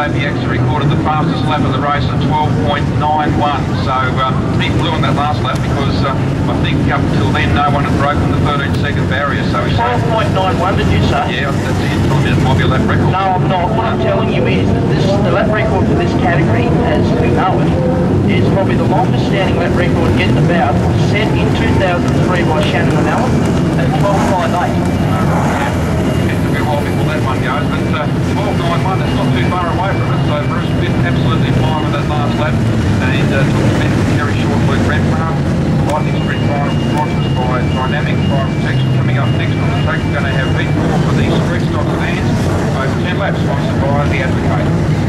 ABX recorded the fastest lap of the race at 12.91. So he flew on that last lap because I think up until then no one had broken the 13-second barrier. So 12.91 did you say? Yeah, that's it. Telling me it might be a lap record. No, I'm not. What I'm telling you is that the lap record for this category, as we know it, is probably the longest standing lap record yet about, set in 2003 by Shannon and Allen at 12.58. It's a bit while before that one goes, but 12.91, that's not too far away from it. So Bruce Pitt absolutely fine with that last lap, and took the bit very short Luke Redpath. Lightning sprint final sponsors by Dynamic Fire Protection. Coming up next on the track, we're going to have V4 for the street stock sedans over 10 laps, sponsored by the Advocate.